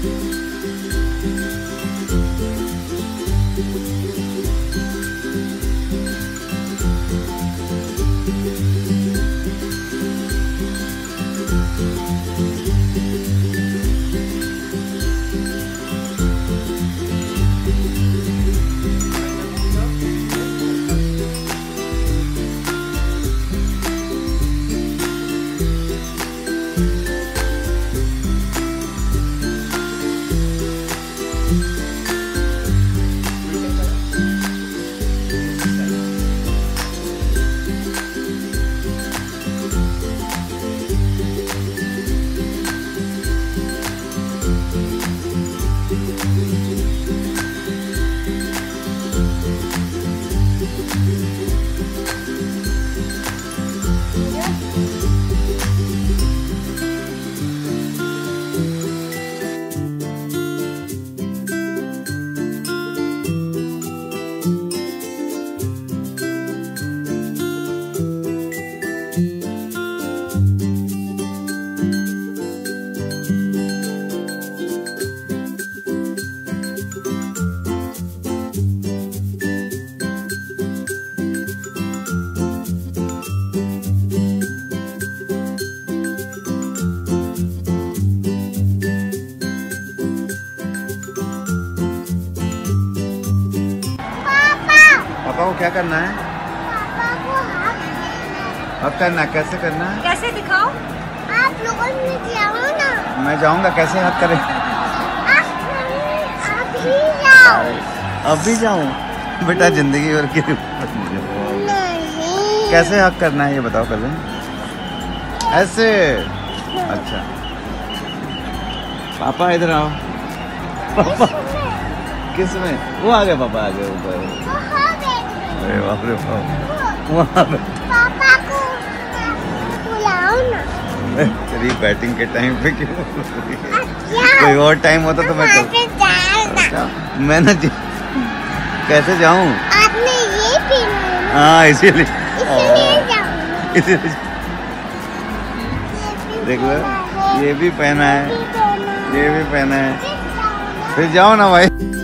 पापा को क्या करना है? पापा को हक करना, कैसे करना है? कैसे दिखाओ? आप लोगों में जाओ ना। मैं जाऊंगा, कैसे हक करें? आप ही जाओ। अब भी जाऊं? बेटा जिंदगी भर की नहीं। कैसे हक करना है ये बताओ कर लें। ऐसे? अच्छा पापा इधर आओ। पापा किस में? वो आ गए पापा, आ गए ऊपर। अरे बाप रे बाप। पापा को बुलाओ ना। तेरी बैटिंग के टाइम पे क्यों? अच्छा। कोई और टाइम होता तो मैं मैं ना कैसे जाऊं? आपने ये पहना है ना? हाँ इसीलिए जाऊंगा। इसीलिए देख लो, ये भी पहना है, ये भी पहना है। फिर जाओ ना भाई।